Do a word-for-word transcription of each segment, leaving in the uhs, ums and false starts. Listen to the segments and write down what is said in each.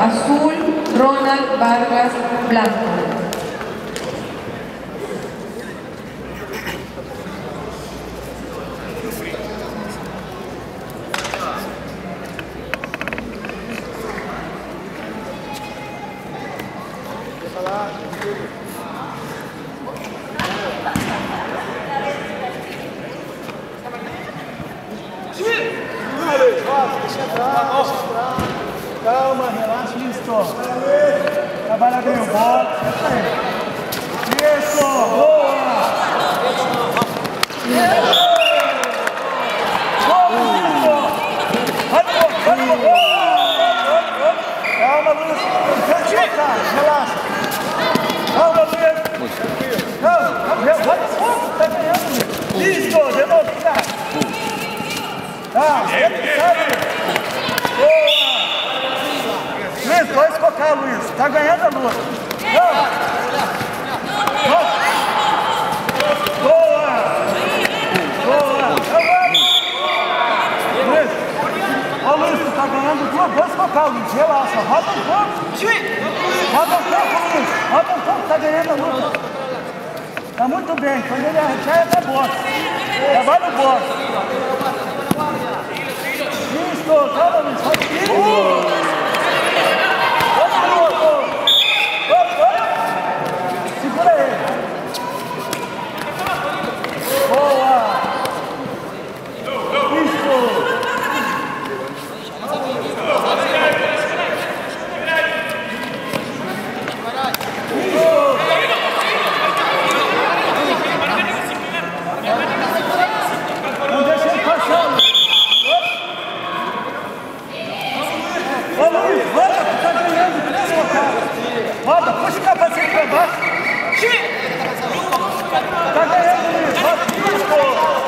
azul, Ronald Vargas Blanco. Deixa entrar, deixa entrar. Calma, relaxa, isso. Trabalha bem o bote. Isso, boa! Calma, Luiz. Não deixa tocar, relaxa. Calma, Luiz. Calma, calma, vai fogo, tá ganhando, Luiz. Isso, de novo, cara. Ah, sabe? Boa! Luiz, pode focar, Luiz. Tá ganhando a luta. Boa! Boa! Boa! Luiz! Ô, Luiz, tu tá ganhando duas vezes focar, Luiz. Relaxa. Roda um pouco. Roda um pouco, Luiz. Roda um pouco, tá ganhando a luta. Tá muito bem. Quando ele arrancar, é até boxe. Trabalha o boxe. Isso, calma, Luiz. Segura ele. Boa. Isso. Não deixa ele passar. Ô Luiz, roda, tu tá ganhando três focadas. Roda, puxa o capacete pra baixo. Tá ganhando, Luiz, roda. Isso.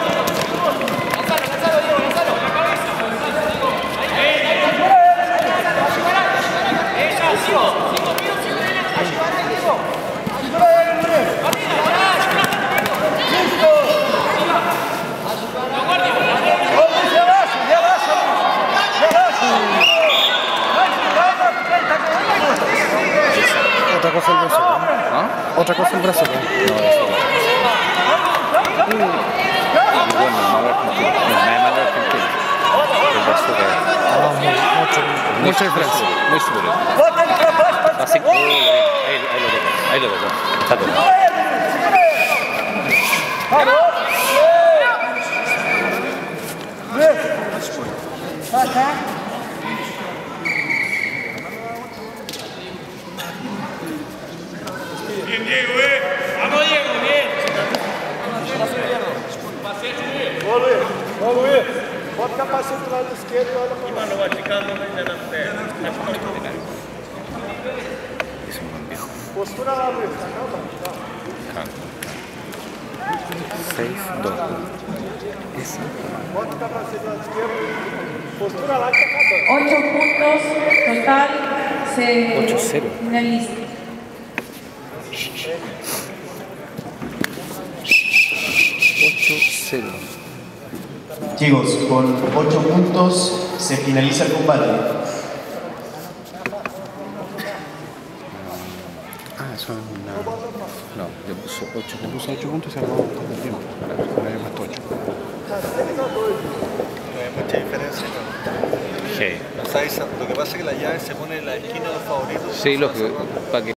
Otra cosa el brazo, ¿no? ¿Ah? Otra cosa el brazo, ¿no? No, eso no. Y bueno, malo argentino. No, no es malo argentino. El brazo de... Ah, mucho, mucha diferencia. Muy superior. Así que... Ahí, ahí lo dejo. Ahí lo dejo. Está todo. Bien, Diego, eh. Vamos, Diego, bien. Ô, Luiz. Ô, Luiz. Bota o capacete do lado esquerdo e olha pra lá. Mano, Vaticano ainda não tem. Postura lá, Luiz. Calma, calma. Safe dog. Essa. Bota o capacete do lado esquerdo. Postura lá que tá acabando. Ocho puntos total se ocho cero. finaliza. ocho cero. Chicos, con ocho puntos se finaliza el combate. Ah, eso es una... No, yo puse ocho puntos, ocho puntos y se acabó todo el tiempo. Ahora hay más ocho. No hay mucha diferencia, ¿no? Sí. Lo que pasa es que la llave se pone en la esquina de los favoritos. Sí, lógico, para que